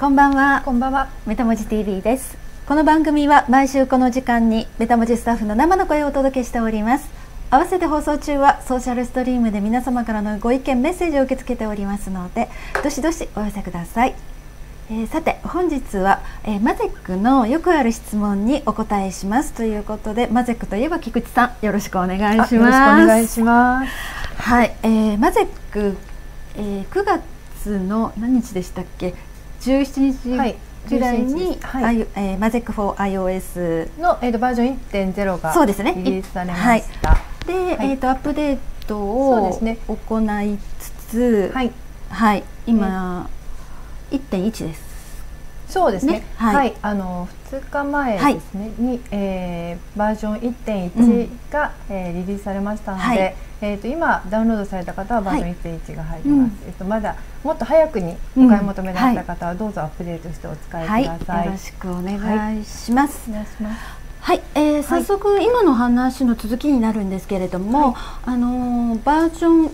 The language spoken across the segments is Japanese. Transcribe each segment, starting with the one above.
こんばんは。 こんばんは。 メタ文字 TV です。この番組は毎週この時間にメタ文字スタッフの生の声をお届けしております。合わせて放送中はソーシャルストリームで皆様からのご意見メッセージを受け付けておりますので、どしどしお寄せください。さて本日は、マゼックのよくある質問にお答えしますということで、マゼックといえば菊池さん、よろしくお願いします。 よろしくお願いします。 はい、マゼック、9月の何日でしたっけ、17日ぐらいに、マゼック for iOS の、バージョン 1.0 がそうですね、 リリースされました。 で、アップデートを行いつつ、今、1.1 です。 そうですね。2日前ですね、に、バージョン 1.1 が、リリースされましたので、今ダウンロードされた方はバージョン 1.1 が入ります。まだもっと早くにお買い求めだった方はどうぞアップデートしてお使いください。 よろしくお願いします。 お願いします。 はい、早速今の話の続きになるんですけれども、バージョン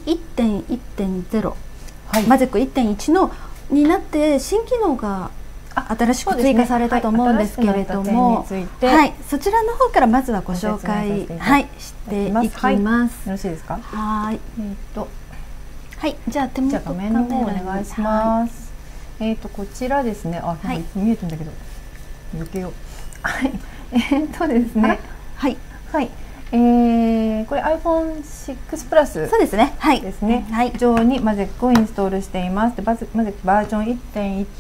1.1.0、マゼック 1.1 のになって新機能が新しく追加されたと思うんですけれども、そちらの方からまずはご紹介していきます。 よろしいですか？ はい。じゃあ画面の方お願いします。こちらですね。見えてるんだけど避けよう。ですね。これ iPhone6 プラスそうですね。 ですね。上にマゼックをインストールしています。マゼックバージョン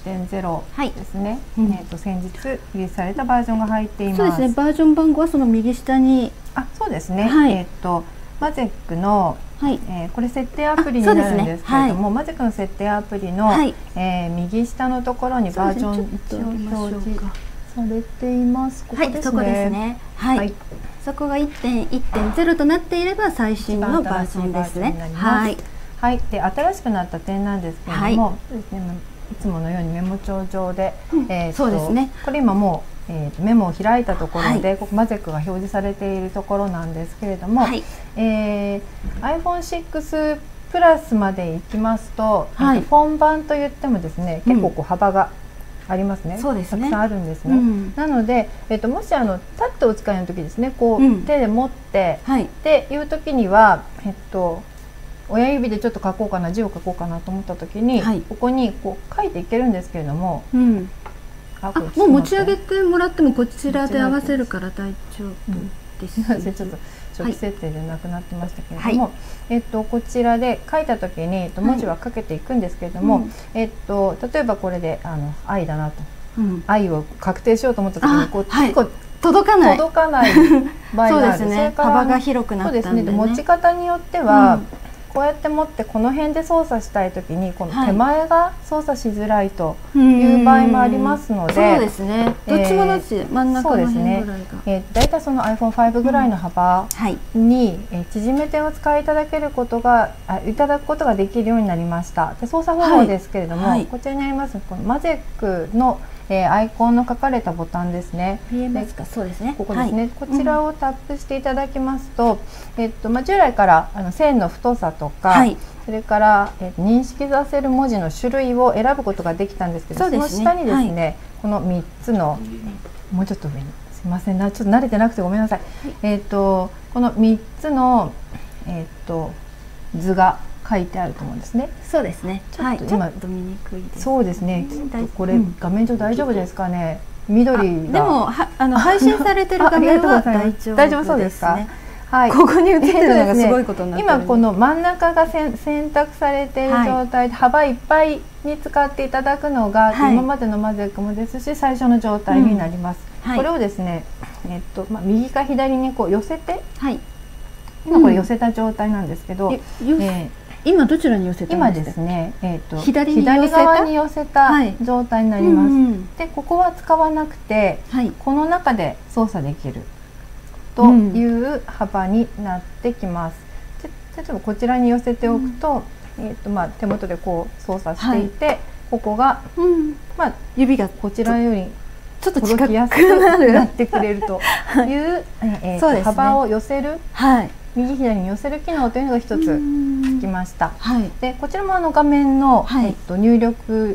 1.1.0 ですね。先日リリースされたバージョンが入っています。 そうですね。バージョン番号はその右下に。 そうですね。マゼックのこれ設定アプリになるんですけれども、マゼックの設定アプリの右下のところにバージョン1を表示されています。ここですね。 そこが 1.1.0 となっていれば最新のバージョンですね。 で新しくなった点なんですけれども、いつものようにメモ帳上で、そうですね。これ今もうメモを開いたところで、マゼックが表示されているところなんですけれども、iPhone6 プラスまでいきますと、本番といってもですね、結構幅がありますね。たくさんあるんですね。なので、もしタッチをお使いの時ですね、こう手で持ってっていう時には、親指でちょっと書こうかな、字を書こうかなと思った時に、ここにこう書いていけるんですけれども、 もう持ち上げてもらってもこちらで合わせるから大丈夫です。 ちょっと初期設定でなくなってましたけれども、こちらで書いた時に文字は書けていくんですけれども、例えばこれで愛だなと、愛を確定しようと思った時にこう結構届かない場合がある。それから幅が広くなったんでね。 持ち方によってはこうやって持ってこの辺で操作したい時にこの手前が操作しづらいという場合もありますので、 そうですね。どっちもどっち、真ん中の辺ぐらいが。 だいたいその iPhone5 ぐらいの幅に縮めてお使いいただくことができるようになりました。で操作方法ですけれども、こちらにありますこのマゼックのアイコンの書かれたボタンですね。 見えますか？そうですね。 ここですね。こちらをタップしていただきますと、従来から線の太さとか、それから認識させる文字の種類を選ぶことができたんですけど、その下にですね、この3つのもうちょっと上に、すいませんな、ちょっと慣れてなくてごめんなさい。この3つの図が書いてあると思うんですね。 そうですね。 ちょっと今見にくいです。 そうですね。これ画面上大丈夫ですかね。緑でも配信されてる画面は大丈夫そうですか。ここに映ってるのがすごいことになってる。 今この真ん中が選択されている状態で幅いっぱいに使っていただくのが今までのマゼックもですし、最初の状態になります。これをですね、右か左にこう寄せて、今これ寄せた状態なんですけど。 今どちらに寄せたんですか？今ですね、左側に寄せた状態になります。で、ここは使わなくて、この中で操作できるという幅になってきます。例えばこちらに寄せておくと、手元でこう操作していて、ここが指がこちらよりちょっと届きやすくなってくれるという幅を寄せる。右左に寄せる機能というのが一つつきました。でこちらも画面の入力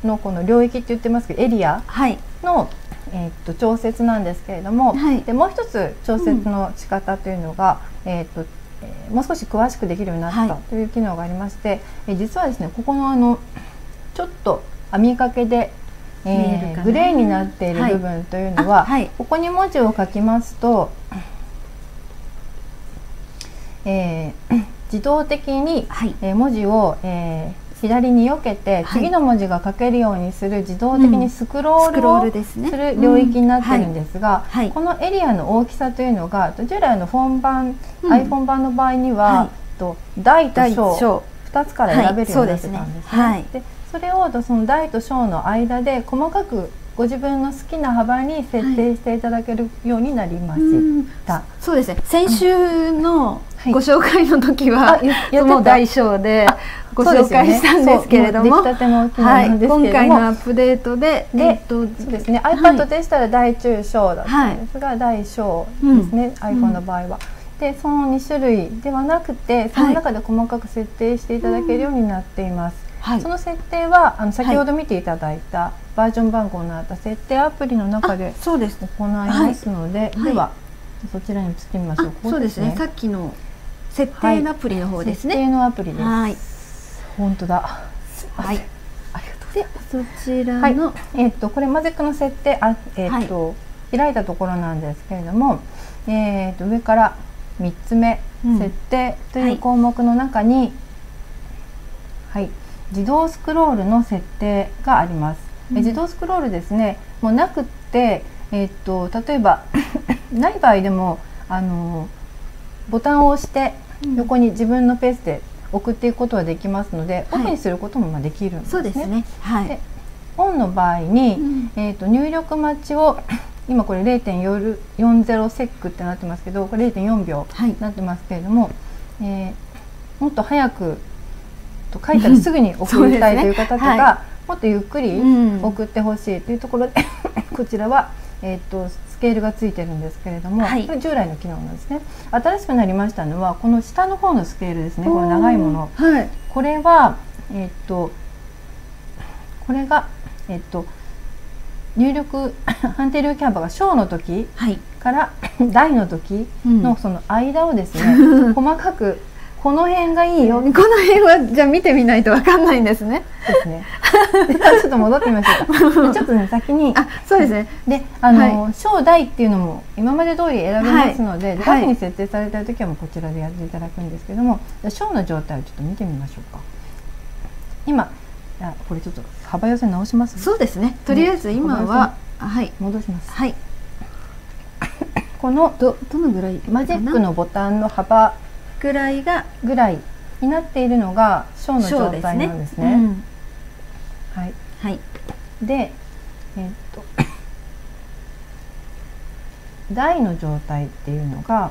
のこの領域って言ってますけどエリアの、調節なんですけれども、でもう一つ調節の仕方というのが、もう少し詳しくできるようになったという機能がありまして、実はですねここのちょっと編みかけで、グレーになっている部分というのは、ここに文字を書きますと、自動的に、文字を、左に避けて次の文字が書けるようにする自動的にスクロールをする領域になってるんですが、このエリアの大きさというのが従来の本版、iPhone 版の場合には、大と小2つから選べるようになってたんですね。でそれをその大と小の間で細かくご自分の好きな幅に設定していただけるようになりました。 そうですね。先週のご紹介の時はその大小でご紹介したんですけれども、 出来たての機能なんですけれども、 今回のアップデートで、 そうですね。iPad でしたら大中小だったんですが、大小ですね。iPhone の場合は。でその2種類ではなくて、その中で細かく設定していただけるようになっています。その設定は先ほど見ていただいたバージョン番号のあった設定アプリの中で行いますので、ではそちらに移ってみましょう。 そうですね。さっきの設定のアプリの方ですね。 設定のアプリです。本当だ。 はい。ありがとう。でそちらのこれマジックの設定開いたところなんですけれども、上から3つ目設定という項目の中に自動スクロールの設定があります。自動スクロールですね、もうなくって、例えばない場合でもボタンを押して横に自分のペースで送っていくことはできますので、オフにすることもできるんですね。 そうですね。 でオンの場合に、入力待ちを今これ 0.40 セックってなってますけど、これ 0.4 秒になってますけれども、もっと早く書いたらすぐに送りたいという方とか、もっとゆっくり送ってほしいというところでこちらは、スケールがついてるんですけれども、これ従来の機能なんですね。新しくなりましたのはこの下の方のスケールですね。この長いもの、これはこれが入力判定量キャパが小の時から大の時のその間をですね、細かくこの辺がいいよ。この辺はじゃあ見てみないとわかんないんですね。 ですね。ちょっと戻ってみましょうか。ちょっとね先に。 そうですね。 で、小大っていうのも今まで通り選べますので、ラフに設定されている時はもうこちらでやっていただくんですけども、小の状態をちょっと見てみましょうか。今これちょっと幅寄せ直します。 そうですね。とりあえず今は戻します。 はい。 このどのぐらいマジックのボタンの幅ぐらいになっているのが小の状態なんですね。はい。で、大の状態っていうのが、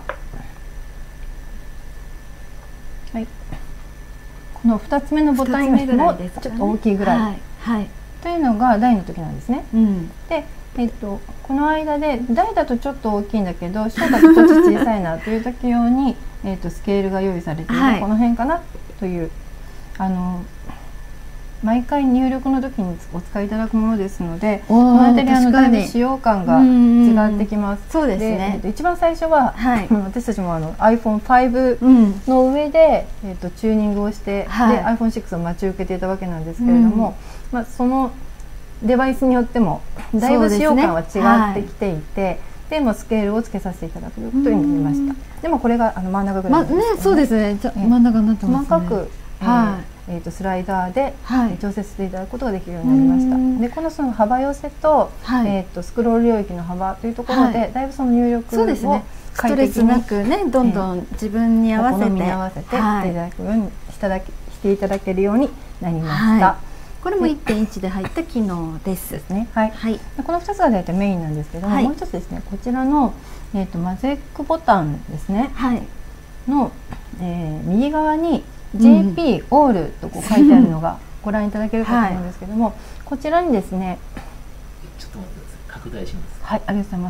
この2つ目のボタンよりもちょっと大きいぐらいというのが大の時なんですね。で、この間で大だとちょっと大きいんだけど小だとちょっと小さいなという時用にスケールが用意されている、この辺かなという毎回入力の時にお使いいただくものですので、この辺りだいぶ使用感が違ってきます。 そうですね。 一番最初は、私たちもiPhone5 の上で、チューニングをして、で iPhone6 を待ち受けていたわけなんですけれども、そのデバイスによってもだいぶ使用感は違ってきていて、でもスケールをつけさせていただくことになりました。でもこれが真ん中ぐらいですね。 そうですね。真ん中になってますね。 細かくスライダーで調節していただくことができるようになりました。でこのその幅寄せとスクロール領域の幅というところでだいぶその入力をストレスなくね、どんどん自分に合わせてしていただけるようになりました。 これも 1.1 で入った機能ですね。この2つが大体メインなんですけども、もう一つですね、こちらのマジックボタンですねの右側に JP オールとこう書いてあるのがご覧いただけるかと思うんですけども、こちらにですね、 ちょっと待ってください。拡大します。 はい、ありがとうございます。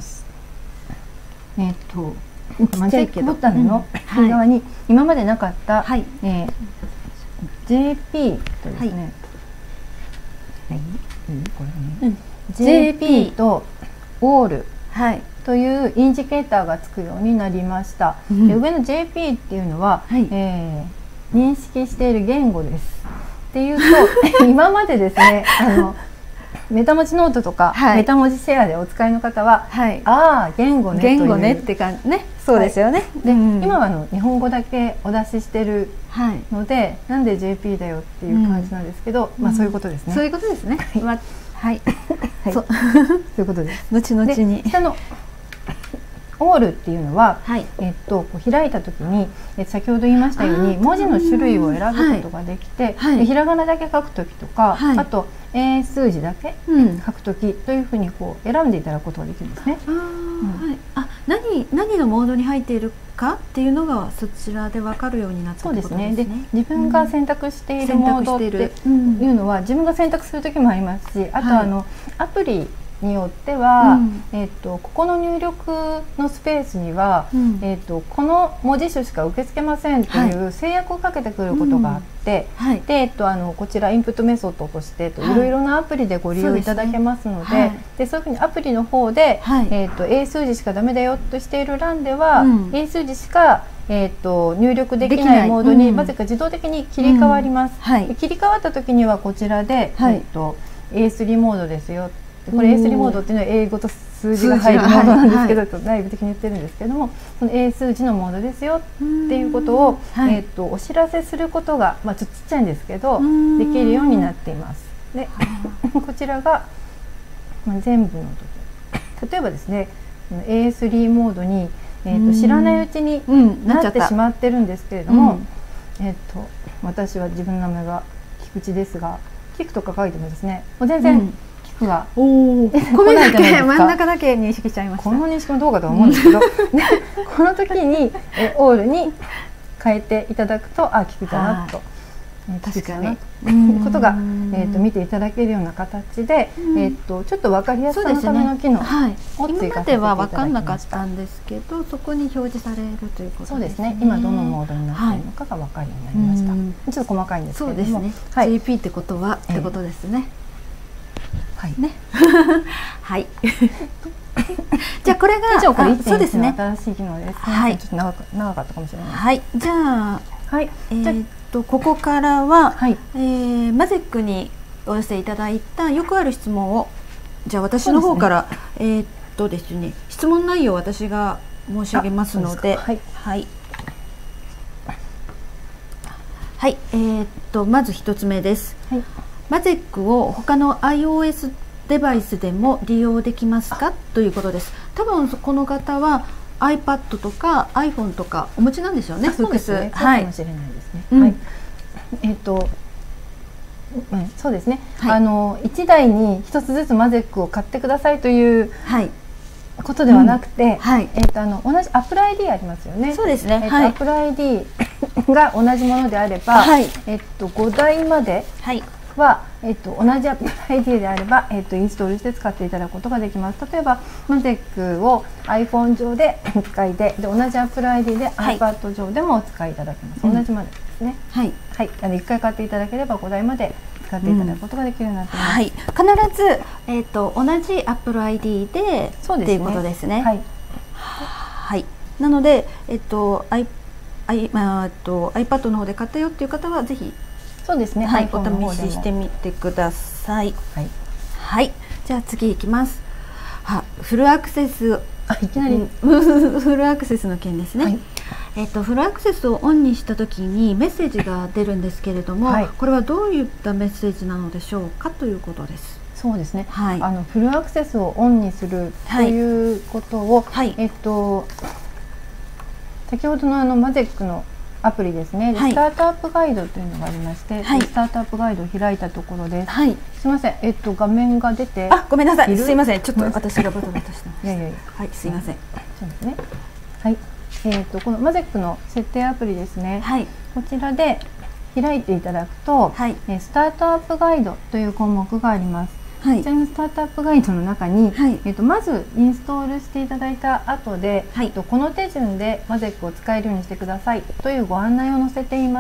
マジックボタンの右側に今までなかった JP とですね、 これね、JP とオールというインジケーターがつくようになりました。で、上の JP っていうのは、認識している言語です。っていうと今までですね、メタ文字ノートとか、メタ文字シェアでお使いの方は、ああ言語ねという、 言語ねって感じね。そうですよね。 で、今は日本語だけお出ししてるので、なんで JP だよっていう感じなんですけど、まあそういうことですね。 そういうことですね。はい。 そういうことです。 後々に。 下のオールっていうのは、こう開いた時に先ほど言いましたように文字の種類を選ぶことができて、ひらがなだけ書く時とか、あと英数字だけ書く時というふうにこう選んでいただくことができるんですね。 何のモードに入っているかっていうのがそちらで分かるようになったってことですね。 で、自分が選択しているモードっていうのは自分が選択する時もありますし、あとアプリによっては、ここの入力のスペースには、この文字種しか受け付けませんという制約をかけてくることがあって、で、こちらインプットメソッドとしていろいろなアプリでご利用いただけますので、そういうふうにアプリの方で、英数字しかダメだよとしている欄では、英数字しか入力できないモードにまず自動的に切り替わります。切り替わった時にはこちらで、A3 モードですよ。これ A3 モードっていうのは英語と数字が入るモードなんですけど、内部的に言ってるんですけども、その英数字のモードですよっていうことを、お知らせすることが、ちょっとちっちゃいんですけどできるようになっています。でこちらが、全部の時、例えばですね A3 モードに、知らないうちになってしまってるんですけれども、私は自分の名前が菊池ですが、菊とか書いてもですね、もう全然コメだけ真ん中だけ認識しちゃいました。この認識もどうかと思うんですけどこの時にオールに変えていただくと、菊池だなと、 確かにことが見ていただけるような形で、ちょっと分かりやすさのための機能を追加させていただきました。 今までは分かんなかったんですけど、そこに表示されるということですね。 そうですね。今どのモードになっているのかが分かるようになりました。ちょっと細かいんですけれども、 JP ってことはってことですね。はい。じゃあこれがそうですね。新しい機能です。ちょっと長かったかもしれない。 はい。じゃあここからはマゼックにお寄せいただいたよくある質問を、じゃあ私の方からですね、質問内容を私が申し上げますので、はい。まず一つ目です。マゼックを他の iOS デバイスでも利用できますかということです。多分この方は iPad とか iPhone とかお持ちなんでしょうね。 そうですね。かもしれないですね。そうですね。1台に1つずつマゼックを買ってくださいということではなくて、同じ Apple ID ありますよね。 そうですね。 Apple ID が同じものであれば、5台までは、同じ Apple ID であれば、インストールして使っていただくことができます。例えばマゼックを iPhone 上でお使いで、同じ Apple ID で iPad 上でもお使いいただけます。同じまでですね。1回買っていただければ5台まで使っていただくことができるようになっています。 必ず、同じ Apple ID でっていうことですね。なので、iPad の方で買ったよっていう方はぜひそうですね。 お試ししてみてください。じゃあ次いきます。フルアクセス、 いきなりフルアクセスの件ですね。フルアクセスをオンにしたときにメッセージが出るんですけれども、これはどういったメッセージなのでしょうかということです。 そうですね。フルアクセスをオンにするということを、先ほどのマゼックのアプリですね、スタートアップガイドというのがありまして、スタートアップガイドを開いたところです。すみません、画面が出て、 ごめんなさい、すみません、ちょっと私がバタバタしてました。すみません。 そうですね。このマゼックの設定アプリですね。こちらで開いていただくと、スタートアップガイドという項目があります。こちらのスタートアップガイドの中に、まずインストールしていただいた後で、この手順でマゼックを使えるようにしてくださいというご案内を載せています。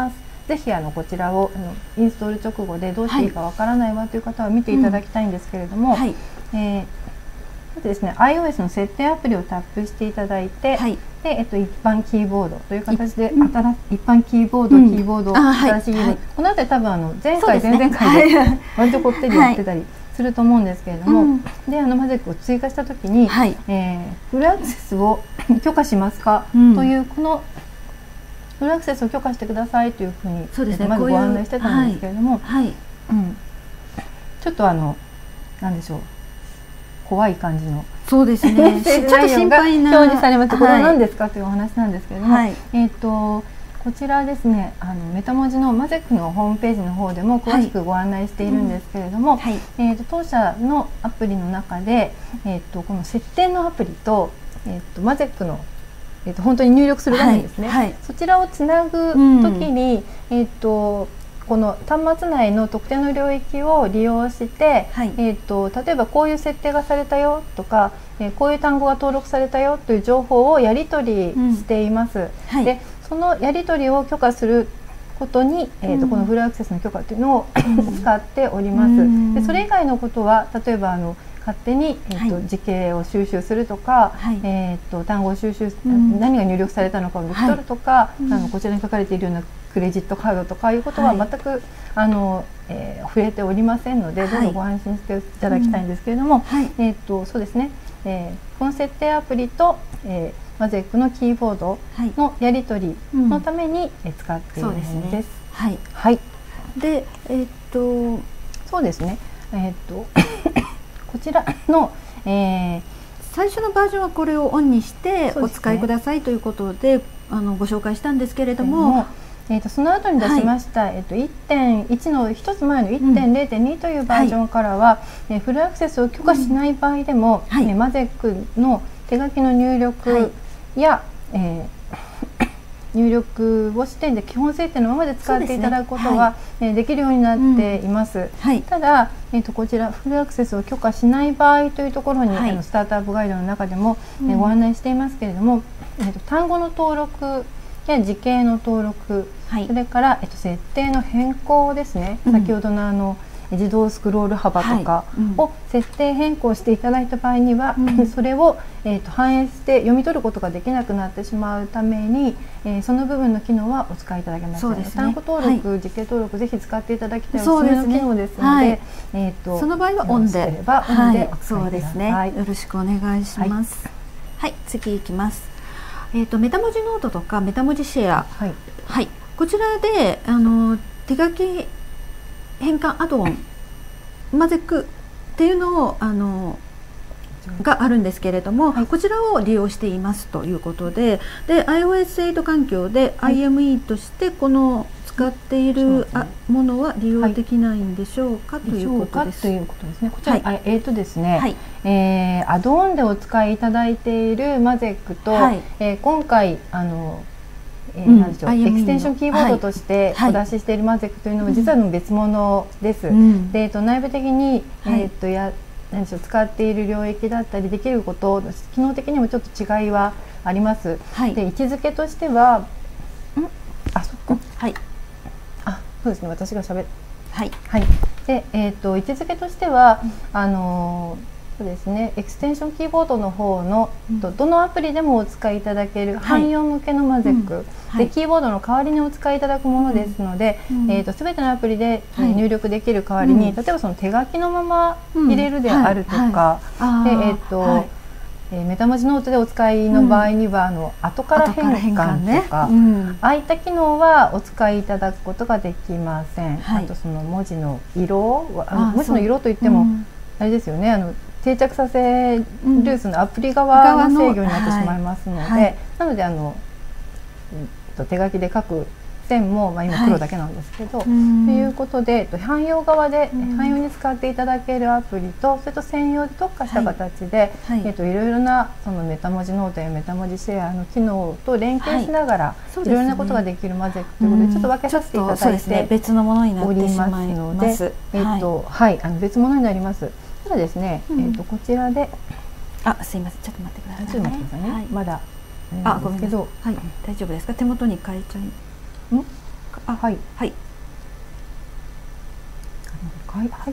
ぜひこちらをインストール直後でどうしていいかわからないわという方は見ていただきたいんですけれども、まずですね iOS の設定アプリをタップしていただいて、で一般キーボードという形で一般キーボード新しいキーボード、このあたり多分前回前々回で割とこってりやってたりすると思うんですけれども、でマゼックを追加した時にフルアクセスを許可しますかというこのフルアクセスを許可してくださいというふうにまずご案内してたんですけれども、ちょっとなんでしょう、怖い感じのそうですね。ちょっと心配な表示されます。これは何ですかというお話なんですけれども、こちらですね、メタ文字のマゼックのホームページの方でも詳しくご案内しているんですけれども、当社のアプリの中で、この設定のアプリと、マゼックの本当に入力する画面ですね、そちらをつなぐ時に、この端末内の特定の領域を利用して、例えばこういう設定がされたよとか、こういう単語が登録されたよという情報をやり取りしています。でそのやり取りを許可することに、このフルアクセスの許可というのを使っております。でそれ以外のことは例えば勝手に、時系を収集するとか、単語を収集、何が入力されたのかを抜き取るとか、こちらに書かれているようなクレジットカードとかいうことは全く、触れておりませんので、どうぞご安心していただきたいんですけれども、そうですね、この設定アプリと、マゼックのキーボードのやり取りのために使っているものです。 で、 そうですね。こちらの、 最初のバージョンはこれをオンにしてお使いくださいということでご紹介したんですけれども、 その後に出しました、1.1 の1つ前の 1.0.2 というバージョンからは、フルアクセスを許可しない場合でも、マゼックの手書きの入力や、入力をして基本設定のままで使っていただくことはできるようになっています。ただ、こちらフルアクセスを許可しない場合というところに、スタートアップガイドの中でも、ご案内していますけれども、単語の登録や時系の登録、それから、設定の変更ですね、先ほどの自動スクロール幅とかを設定変更していただいた場合には、それを、反映して読み取ることができなくなってしまうために、その部分の機能はお使いいただけません。単語登録、時系登録ぜひ使っていただきたいおすすめの機能ですので、 その場合はオンで、 そうですね、 よろしくお願いします。次いきます。メタ文字ノートとかメタ文字シェア、こちらで手書き変換アドオンマゼックっていうのをがあるんですけれども、こちらを利用していますということで、iOS8 環境で IME としてこの使っているものは利用できないんでしょうか、ということです。 こちら、ですね、アドオンでお使いいただいているマゼックと、今回なんでしょう、エクステンションキーボードとしてお出ししているマゼックというのは実は別物です。で、内部的に、何でしょう、使っている領域だったりできること、機能的にもちょっと違いはあります。で、位置づけとしては、そうですね、私がで、位置づけとしてはそうですね、エクステンションキーボードの方の、どのアプリでもお使いいただける汎用向けのマゼック、でキーボードの代わりにお使いいただくものですので、全てのアプリで入力できる代わりに、例えばその手書きのまま入れるであるとか、メタ文字ノートでお使いの場合には、後から変換とか、ああいった機能はお使いいただくことができません。あとその文字の色、文字の色といってもあれですよね、定着させるそのアプリ側の制御になってしまいますので、なので手書きで書く線も、今黒だけなんですけど、ということで汎用側で汎用に使っていただけるアプリと、それと専用で特化した形で、いろいろなそのメタ文字ノートやメタ文字シェアの機能と連携しながら、いろいろなことができるマゼックということで、ちょっと分けさせていただいて別のものになってしまいます。 別物になります。ただですね、こちらで、 すいません、ちょっと待ってください。 ちょっと待ってくださいね。まだごめんなさい。大丈夫ですか？手元に変えちゃい。 あ、はいはい。 入ってない。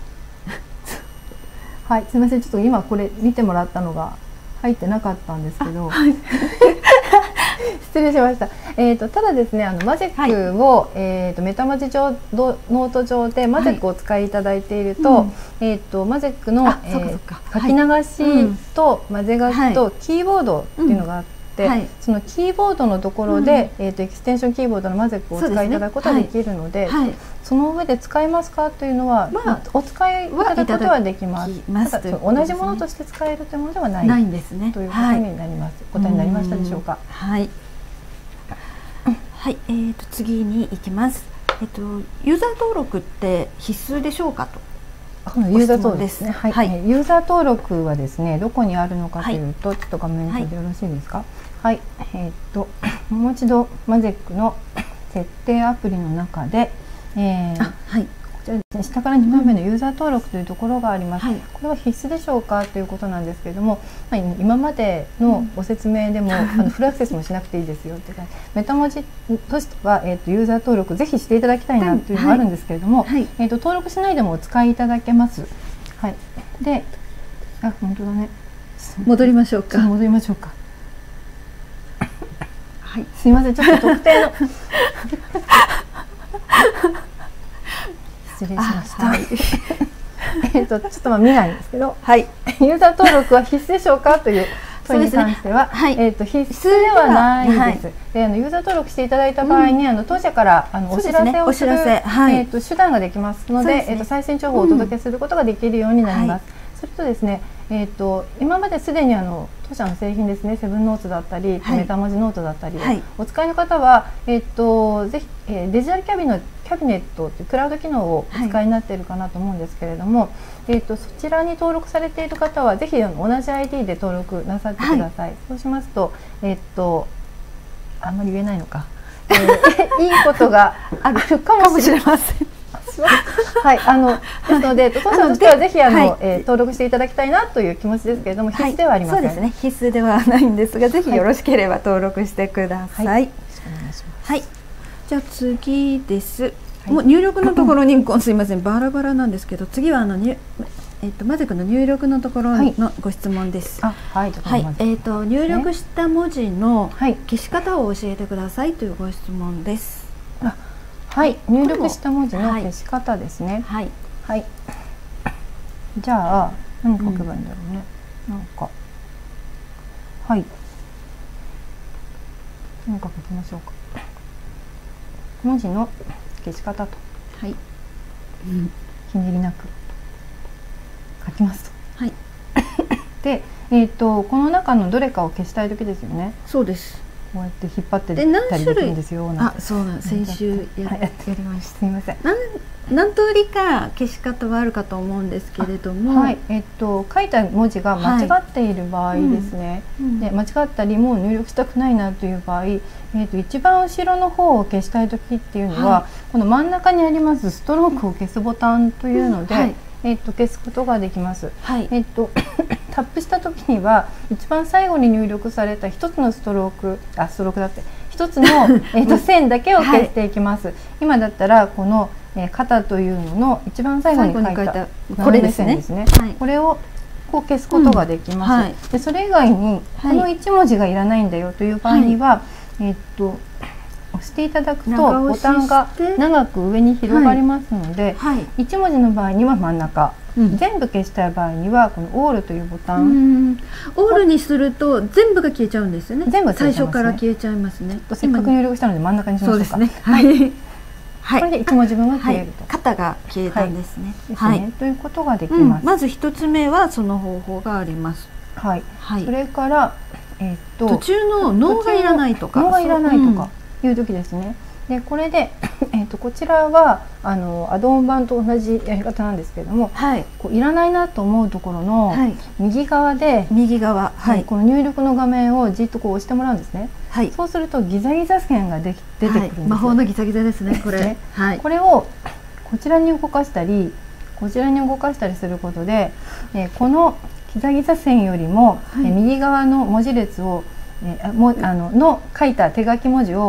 はい、すみません、ちょっと今これ見てもらったのが入ってなかったんですけど、はい、失礼しました。ただですね、マジックを、メタマジノート上でマジックをお使いいただいていると、マジックの、書き流しと混ぜ書きとキーボードっていうのがあって、そのキーボードのところで、エクステンションキーボードのマジックをお使いいただくことができるので、その上で使えますかというのは、お使いいただくことはできます。ただ同じものとして使えるというものではないんですね。ということになります。お答えになりましたでしょうか。 はい。はい、次に行きます。ユーザー登録って必須でしょうかと。 ユーザー登録ですね。はい。ユーザー登録はですね、どこにあるのかというと、ちょっと画面上でよろしいですか。はい。もう一度マジックの設定アプリの中で、はい。こちらですね、下から2番目のユーザー登録というところがあります。これは必須でしょうかということなんですけれども、今までのご説明でもフルアクセスもしなくていいですよって感じ。メタ文字としてはユーザー登録ぜひしていただきたいなというのがあるんですけれども、登録しないでもお使いいただけます。はい。で、本当だね。 戻りましょうか。 戻りましょうか。はい。すみません、ちょっと特定の失礼しました。ちょっと見ないんですけど、はい、ユーザー登録は必須でしょうかという問いに関しては、必須ではないです。で、ユーザー登録していただいた場合に、当社からお知らせをする手段ができますので、最新情報をお届けすることができるようになります。それとですね、今まですでに当社の製品ですね、セブンノーツだったり、メタ文字ノートだったりお使いの方は、ぜひ、デジタルキャビネットというクラウド機能をお使いになっているかなと思うんですけれども、そちらに登録されている方はぜひ同じ ID で登録なさってください。そうしますと、あんまり言えないのか、いいことがあるかもしれません。はい、ですので、当社としてはぜひ登録していただきたいなという気持ちですけれども、必須ではありません。 そうですね、必須ではないんですが、ぜひよろしければ登録してください。はい、じゃあ次です。もう入力のところにすいません、バラバラなんですけど、次はマジックの入力のところのご質問です。入力した文字の消し方を教えてくださいというご質問です。 はい、入力した文字の消し方ですね。はい。はい。じゃあ何書けばいいんだろうね。なんか、はい。何か書きましょうか。文字の消し方と。はい。ひねりなく書きますと。はい。で、この中のどれかを消したい時ですよね。 そうです。 こうやって引っ張ってたりできるんですよ。 そうなんです。先週やりました。 すみません。 何通りか消し方はあるかと思うんですけれども、 はい、書いた文字が間違っている場合ですね。で、間違ったりもう入力したくないなという場合、一番後ろの方を消したい時っていうのは、この真ん中にありますストロークを消すボタンというので、消すことができます。タップした時には一番最後に入力された一つのストロークだって一つの線だけを消していきます。今だったらこの肩というのの一番最後に書いたこれですね。 これをこう消すことができます。で、それ以外にこの1文字がいらないんだよという場合には、押していただくとボタンが長く上に広がりますので、1文字の場合には真ん中、全部消したい場合にはこのオールというボタン、 オールにすると全部が消えちゃうんですよね。全部最初から消えちゃいますね。 せっかく入力したので真ん中にしましょうか。これで1文字分が消えると、 肩が消えたんですね。 ということができます。 まず1つ目はその方法があります。 はい。それから途中の脳がいらないとかいう時ですね。で、これでこちらはアドオン版と同じやり方なんですけれども、こういらないなと思うところの右側で、この入力の画面をじっとこう押してもらうんですね。そうするとギザギザ線が出てくるんです。 魔法のギザギザですね、これ。 これをこちらに動かしたりこちらに動かしたりすることで、このギザギザ線よりも右側の文字列をの書いた手書き文字を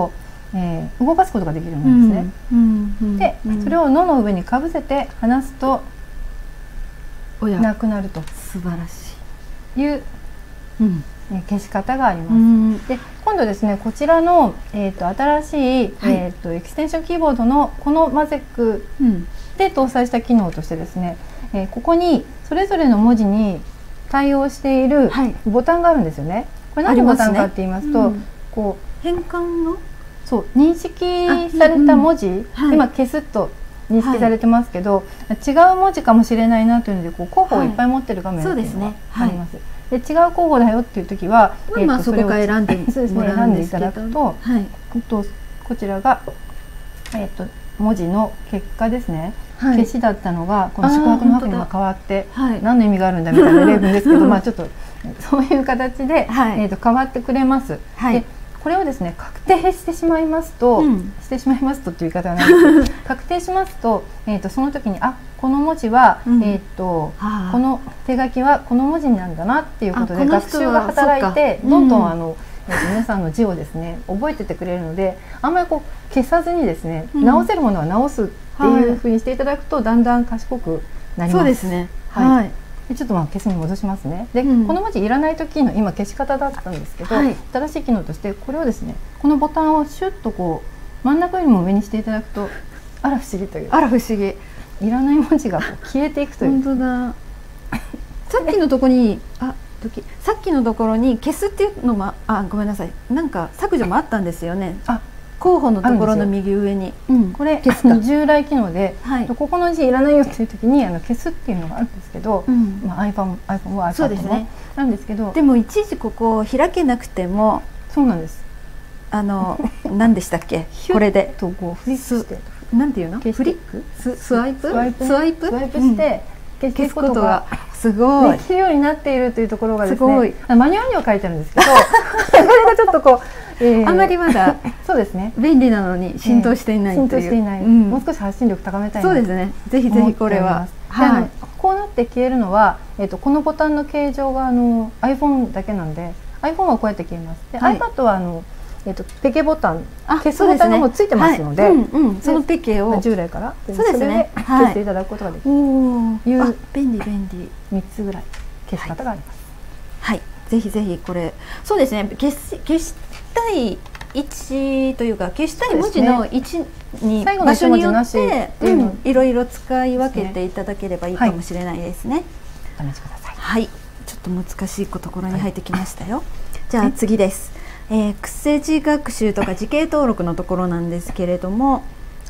動かすことができるようなんですね。でそれをのの上にかぶせて離すとなくなると素晴らしいう消し方があります。で今度ですね、こちらの、新しい、エクステンションキーボードのこのマゼックで搭載した機能としてですね、ここにそれぞれの文字に対応しているボタンがあるんですよね。これ何ボタンかって言いますと、こう変換のそう認識された文字、今消すと認識されてますけど、違う文字かもしれないなというのでこう候補をいっぱい持ってる画面っていうのがあります。で違う候補だよっていう時は、 そこから選んで選んでいただくと、こちらが、文字の結果ですね。消しだったのがこの宿泊の箱に変わって、何の意味があるんだみたいな例文ですけど、ちょっとそういう形で、変わってくれます。でこれをですね確定してしまいますと、っていう言い方はないですけど確定しますと、その時にこの文字は、この手書きはこの文字なんだなっていうことで学習が働いてどんどん皆さんの字をですね覚えててくれるので、あんまりこう消さずにですね、直せるものは直すっていうふうにしていただくとだんだん賢くなります。 そうですね。 はい。ちょっと消すに戻しますね。で、この文字いらない時の今消し方だったんですけど、新しい機能としてこれをですね、このボタンをシュッとこう真ん中よりも上にしていただくと、あら不思議という。 あら不思議。 いらない文字がこう消えていくという。 本当だ。さっきのところにさっきのところに消すっていうのもごめんなさい。なんか削除もあったんですよね。候補のところの右上に、 これ従来機能で、ここの字いらないよっていう時に消すっていうのがあるんですけど、iPhone は iPad もなんですけど、 でもいちいちここ開けなくても、 そうなんです。 何でしたっけ、これでとこうフリックしてなんていうの、フリックスワイプして消すことがすごいできるようになっているというところがですね、マニュアルには書いてあるんですけど、それがちょっとこうあまりまだそうですね、 便利なのに浸透していない浸透していない、もう少し発信力高めたいな。 そうですね。ぜひぜひこれはこうなって消えるのは、このボタンの形状がiPhone だけなんで、iPhone はこうやって消えます。で iPad はペケボタン、消すボタンがもうついてますので、 そのペケを従来からそうですね、 消していただくことができるという便利便利 3つぐらい消し方があります。 はい、ぜひぜひこれそうですね、消したい位置というか消したい文字の位置に場所によっていろいろ使い分けていただければいいかもしれないですね。 お試しください。 はい、ちょっと難しいところに入ってきましたよ。じゃあ次です。癖字学習とか時系登録のところなんですけれども、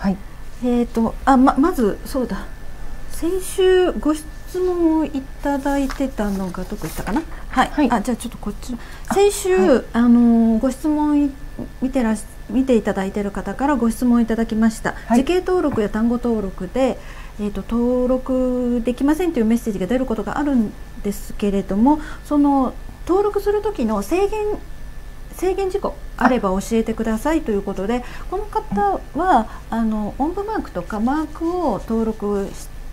まずそうだ、先週ご質問をいただいてたのがどこ行ったかな。じゃあちょっとこっちの先週、ご質問見ていただいている方からご質問いただきました。時系登録や単語登録で登録できませんというメッセージが出ることがあるんですけれども、その登録する時の制限事項あれば教えてくださいということで、この方は音符マークとかマークを登録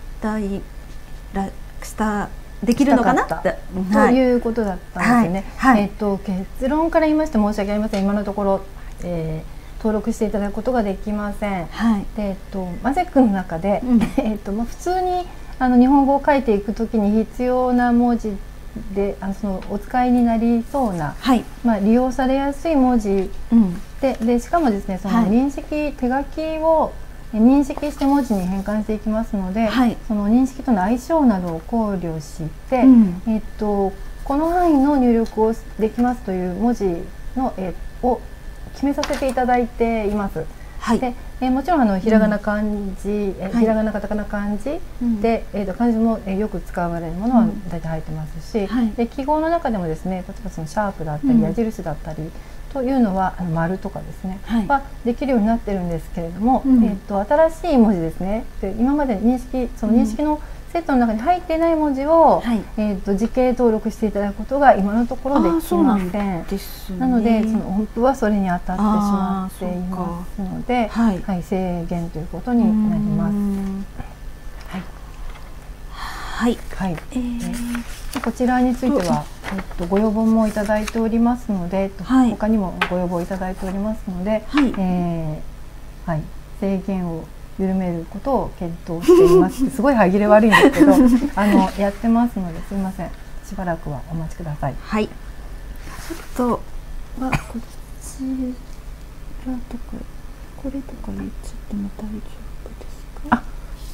できるのかなということだったんですよね。結論から言いまして申し訳ありません。今のところ、登録していただくことができません。でマゼックの中で、普通に日本語を書いていくときに必要な文字でそのお使いになりそうな、利用されやすい文字でしかもですね、その手書きを認識して文字に変換していきますので、その認識との相性などを考慮して、この範囲の入力をできますという文字のを決めさせていただいています。でもちろんひらがな漢字、ひらがなカタカナ漢字で、漢字もよく使われるものは大体入ってますし、で記号の中でもですね、例えばそのシャープだったり矢印だったりというのは丸とかですね、はできるようになってるんですけれども、新しい文字ですね。で今までその認識のセットの中に入っていない文字を、時系登録していただくことが今のところできません。なのでその音符はそれに当たってしまっていますので、制限ということになります。こちらについてはご要望もいただいておりますので、 はい、 他にもご要望いただいておりますので、 はい、 はい、制限を緩めることを検討していますすごい歯切れ悪いんですけどやってますので、すいません、しばらくはお待ちください。 はい、ちょっとはこちらとかこれとか言っちゃっても大丈夫ですか？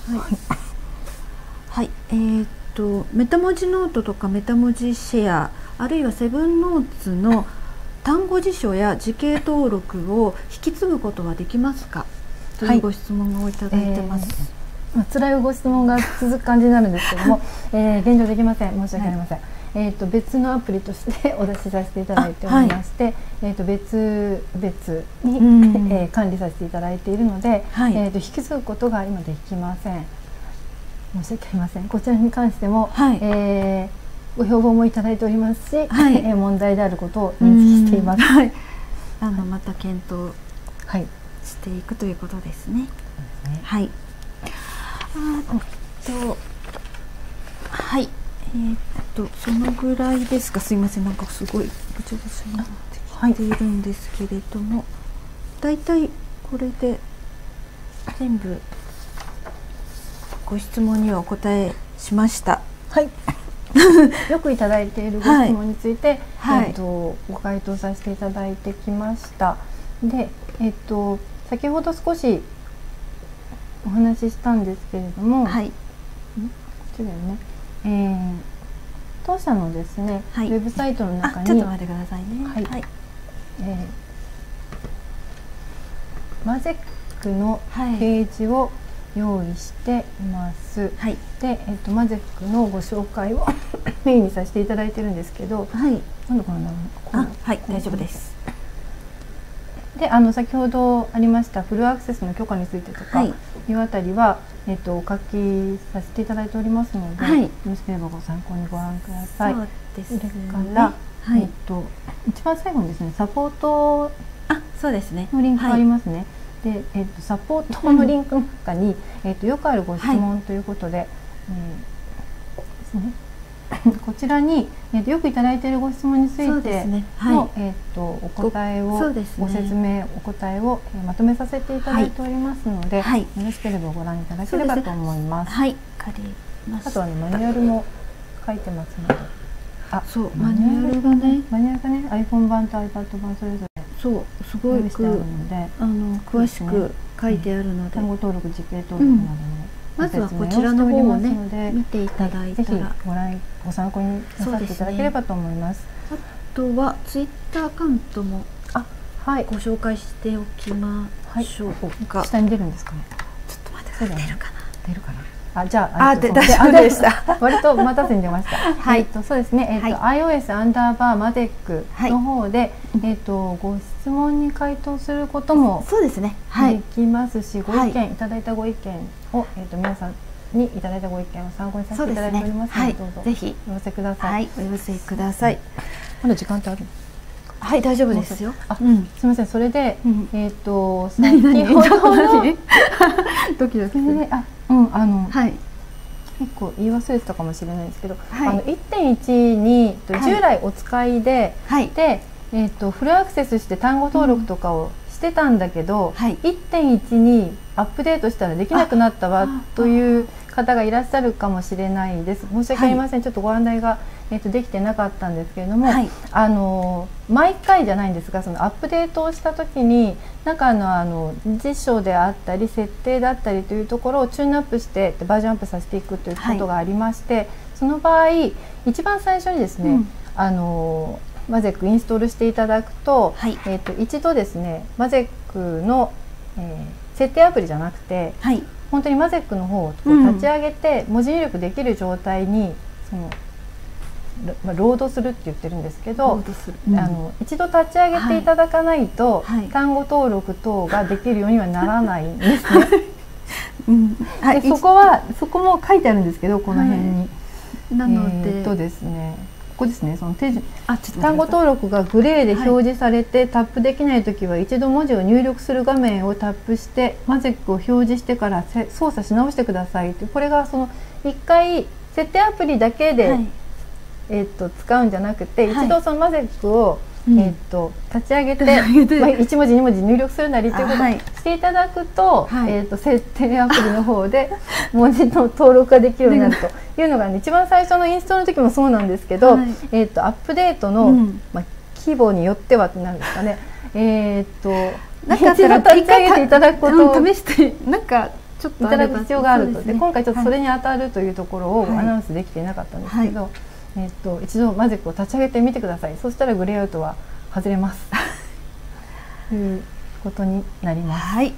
はい、はい、メタ文字ノートとかメタ文字シェア、あるいはセブンノーツの単語辞書や時系登録を引き継ぐことはできますか、というご質問をいただいてます。 辛いご質問が続く感じになるんですけども、現状できません。申し訳ありません。別のアプリとしてお出しさせていただいておりまして、別々に、管理させていただいているので、引き継ぐことが今できません。申し訳ありません。こちらに関しても、ご要望もいただいておりますし、問題であることを認識しています。 また検討していくということですね。はい。はい。そのぐらいですか。すいません、なんかすごいぐちゃぐちゃになってきているんですけれども、だいたいこれで全部ご質問にはお答えしました。 はい。よくいただいているご質問について、ご回答させていただいてきました。で、先ほど少しお話ししたんですけれども、こっちだよね。当社のですね、ウェブサイトの中に、 ちょっと待ってくださいね。 マゼックのページを用意しています。で、マゼックのご紹介をメインにさせていただいてるんですけど、なんでこの名前？ はい、大丈夫です。 で、先ほどありましたフルアクセスの許可についてとかいうあたりは、お書きさせていただいておりますので、よろしければご参考にご覧ください。 そうですね。 それから、一番最後にですね、サポートのリンクがありますね。で、サポートのリンクの中に、よくあるご質問ということで、ですね。こちらに、よくいただいているご質問についての、お答えを、ご説明、お答えを、まとめさせていただいておりますので、よろしければご覧いただければと思います。あとはマニュアルも書いてますので、 マニュアルがね、 iPhone 版と iPad 版それぞれ、 すごい詳しく書いてあるので、 単語登録、時系登録などのまずはこちらの方をね、見ていただいたら、 ぜひご参考になさっていただければと思います。 あとはツイッターアカウントもご紹介しておきましょうか。 下に出るんですかね。 ちょっと待って、出るかな。 出るかな。じゃあ、 大丈夫でした。 割と待たずに出ました。そうですね。iOS_ マゼックの方で、ご質問に回答することもできますし、ご意見いただいたご意見を皆さんにいただいたご意見を参考にさせていただいておりますので、どうぞぜひお寄せください。 お寄せください。 まだ時間ってある？ はい、大丈夫ですよ。 すみません。それで先ほどドキドキ。 結構言い忘れてたかもしれないですけど、1.1 に従来お使いで、フルアクセスして単語登録とかをしてたんだけど、1.1 にアップデートしたらできなくなったわという方がいらっしゃるかもしれないです。申し訳ありません。ちょっとご案内ができてなかったんですけれども、毎回じゃないんですが、そのアップデートをした時になんか辞書であったり設定だったりというところをチューンアップしてバージョンアップさせていくということがありまして、その場合一番最初にですね、マゼックインストールしていただくと、一度ですねマゼックの、設定アプリじゃなくて、本当にマゼックの方を立ち上げて文字入力できる状態にロードするって言ってるんですけど、一度立ち上げていただかないと、単語登録等ができるようにはならないんですね。そこも書いてあるんですけど、この辺に。なのでですね、ここですね、その手順、単語登録がグレーで表示されてタップできないときは、一度文字を入力する画面をタップしてマゼックを表示してから操作し直してくださいと。これがその1回設定アプリだけで、 使うんじゃなくて、一度そのマゼックを立ち上げて1文字2文字入力するなりということをしていただくと、設定アプリの方で文字の登録ができるようになるというのが、ね、一番最初のインストの時もそうなんですけど、アップデートの、規模によってはなんですかね、なんか一度立ち上げていただくことを試してなんかちょっといただく必要があると。で今回ちょっとそれに当たるというところをアナウンスできていなかったんですけど、一度マジックを立ち上げてみてください。そしたらグレーアウトは外れますということになります。 はい、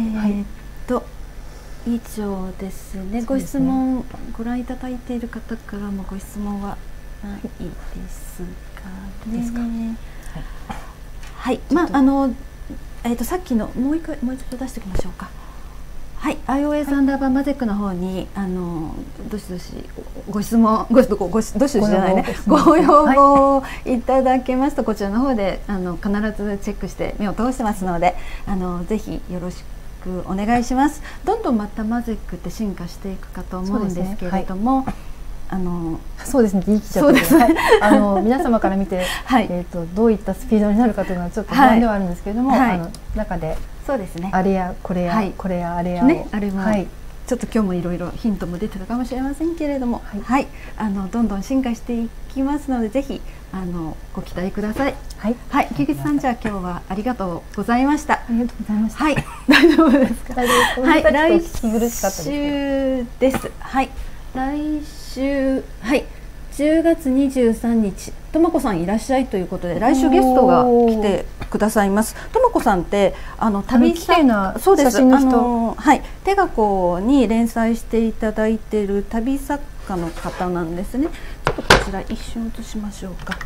以上ですね。ご質問ご覧いただいている方からもご質問はないですかね。はい、さっきのもう一度出しておきましょうか。はい、iOS アンダーバーマゼックの方にどしどしご質問、どしどしじゃないね、ご要望いただけますと、こちらの方で必ずチェックして目を通してますので、ぜひよろしくお願いします。どんどんまたマゼックって進化していくかと思うんですけれども、 そうですね、言い切っちゃって、皆様から見て、どういったスピードになるかというのはちょっと不安ではあるんですけれども、中でそうですね、 あれやこれや、これやあれやを、 あれもちょっと今日もいろいろヒントも出てたかもしれませんけれども、どんどん進化していきますので、ぜひご期待ください。はい、木口さん、じゃあ今日はありがとうございました。 ありがとうございました。 はい、大丈夫ですか。 はい、来週です。はい、来週、10月23日、ともこさんいらっしゃいということで、来週ゲストが来てくださいます。ともこさんって旅作家、そうです、 手がこに連載していただいている旅作家の方なんですね。ちょっとこちら一瞬映しましょうか。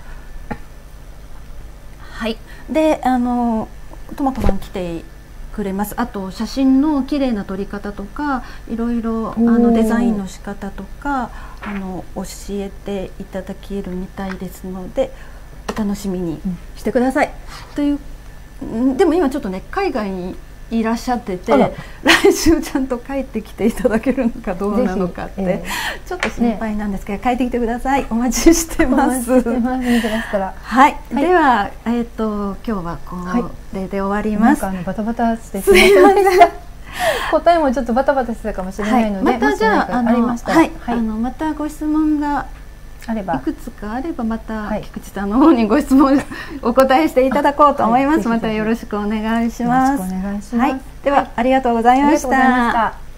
はい、でともこさん来てくれます。あと写真の綺麗な撮り方とか、いろいろデザインの仕方とか教えていただけるみたいですので、お楽しみにしてください。というでも今ちょっとね、海外にいらっしゃってて、来週ちゃんと帰ってきていただけるのかどうなのかって、ちょっと心配なんですけど、帰ってきてください。お待ちしてます。はい、では今日はこれで終わります。 バタバタしてすみません。答えもちょっとバタバタしてたかもしれないので、 またじゃあまたご質問がいくつかあれば、また菊池さんの方にご質問お答えしていただこうと思います。またよろしくお願いします。 よろしくお願いします。 ではありがとうございました。